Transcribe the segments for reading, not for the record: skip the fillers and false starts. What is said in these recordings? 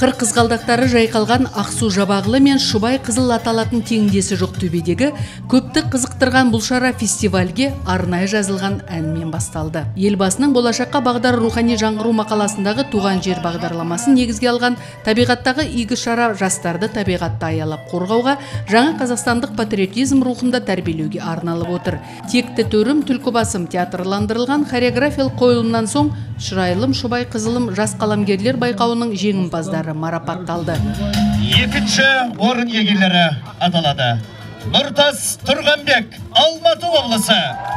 Қыр қызғалдақтары жайқалған Ақсу Жабағылы мен Шұбай қызыл аталатын теңдесі жоқ төбедегі көпті қызықтырған бұл шара фестивальге арнайы жазылған әнмен басталды. Елбасының болашаққа бағдар рухани жаңғыру мақаласындағы туған жер бағдарламасын негізге алған табиғаттағы игі шара жастарды табиғатты аялап қорғауға, жаңа қазақстандық патриотизм рухында тәрбиелеуге арналып отыр. Текті төрім түлкібасым театрландырылған хореографиялық қойылымнан соң Шырайлым Шұбай қызылым жас қаламгерлер байқауының жеңімпаздары марапатталды. Екінші орын иегерлері аталады. Нұртас Тұрғанбек, Алматы облысы.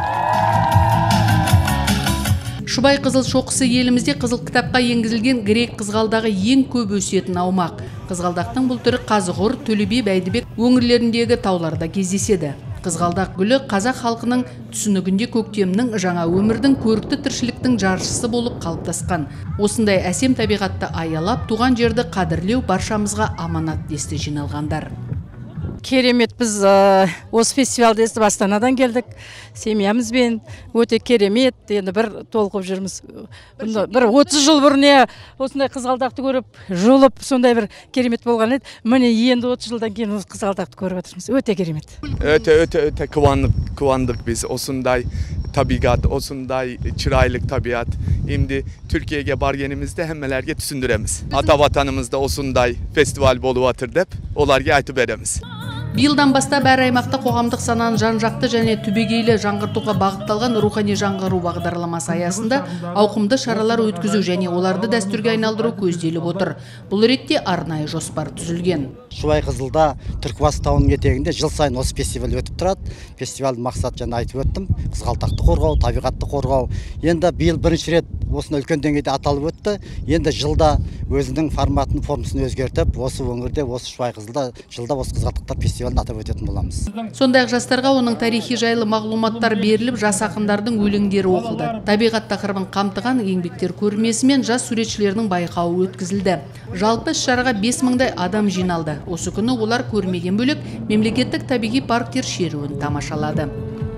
Шұбай қызыл шоқысы елімізде қызыл кітапқа енгізілген грек қызғалдағы ең көп өсетін аумақ. Қызғалдақтың бұл түрі Қазығұр, Төле би, Бәйдібек өңірлеріндегі тауларда кездеседі. Қызғалдақ гүлі қазақ халқының түсінігінде көктемнің, жаңа өмірдің, көрікті тіршіліктің жаршысы болып қалыптасқан. Осындай әсем табиғатты аялап, туған жерді қадірлеу баршамызға аманат десті жиналғандар. Керемет, біз осы фестивалды естіп Астанадан келдік. Семьямызбен өте керемет, енді бір толқып жүрміз. Бір 30 жыл бұрын осындай қызғалдақты көріп, жолып, сондай бір керемет болған еді. Міне енді 30 жылдан кейін осы қызғалдақты көріп отырмыз. Өте керемет. Өте қуандық біз осындай табиғат, осындай çıraylık tabiat. Şimdi Türkiye'ye bargenimizde hemmelerge түсіндіреміз. Ата vatanımızda осындай фестиваль болуп атыр деп, оларга айтып береміз. Биылдан бастап әр аймақта қоғамдық сананы жан-жақты және түбегейлі жаңғыртуға бағытталған рухани жаңғыру бағдарламасы аясында ауқымды шаралар өткізу және оларды дәстүрге айналдыру көзделіп отыр. Бұл ретте арнайы жоспар түзілген. Шұбай қызылда Түркібас тауының етегінде жыл сайын осы фестиваль өтіп тұрады. Фестивальдің мақсаты жаңа айтып өттім. Қызғалдақты қорғау, табиғатты қорғау. Енді биыл бірінші рет осыны үлкен деңгейде аталып өтті. Енді жылда өзінің форматын, формасын өзгертіп, осы өңірде, осы Шұбай қызылда жылда осы қызғалдақтар фестивалін атап өтетін боламыз. Сондай-ақ жастарға оның тарихи жайлы мағлұматтар беріліп, жас ақындардың өлеңдері оқылды. Табиғат тақырыбын қамтыған еңбектер көрмесі мен жас суретшілердің байқауы өткізілді. Жалпы шараға 5000-дай адам жиналды. Осы күні олар көрмеден бөлек мемлекеттік табиғи парктер шеруін тамашалады.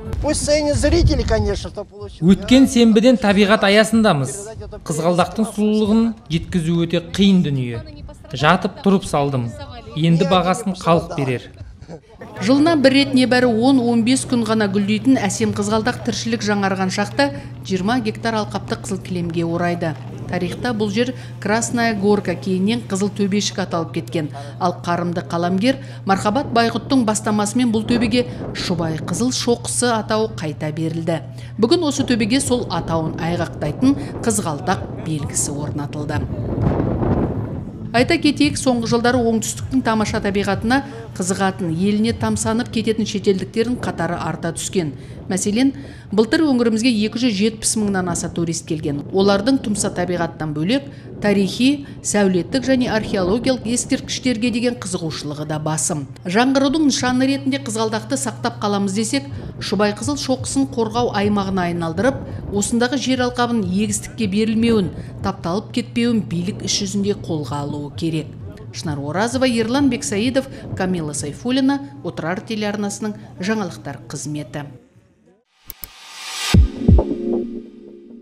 Өткен сенбіден табиғат аясындамыз. Қызғалдақтың сұлулығын жеткізу өте қиын дүние. Жатып тұрып салдым. Енді бағасын халық берер. Жылына бір рет небәрі 10-15 күн ғана гүлдейтін әсем қызғалдақ тіршілік жаңарған шақта 20 гектар алқапты қызыл кілемге орайды. Тарихта бұл жер Красная Горка, кейіннен Қызыл Төбешік аталып кеткен. Ал қарымды қаламгер Мархабат Байғұттың бастамасымен бұл төбеге Шұбай қызыл шоқысы атауы қайта берілді. Бүгін осы төбеге сол атауын айғақтайтын қызғалдақ белгісі орнатылды. Айта кетейік, соңғы жылдары оңтүстіктің тамаша табиғатына қызығатын, еліне тамсанып кететін шетелдіктердің қатары арта түскен. Мәселен, былтыр өңірімізге 270 мыңнан аса турист келген. Олардың тұмса табиғаттан бөлек тарихи, сәулеттік және археологиялық ескерткіштерге деген қызығушылығы да басым. Жаңғырудың нышаны ретінде қызғалдақты сақтап қаламыз десек, Шұбай қызыл шоқысын қорғау аймағына айналдырып, осындағы жер алқабын егістікке берілмеуін, тапталып кетпеуін билік іс жүзінде қолға алуы керек. Шынар Оразова, Ерлан Бексаидов, Камила Сайфуллина, Отырар телеарнасының жаңалықтар қызметі.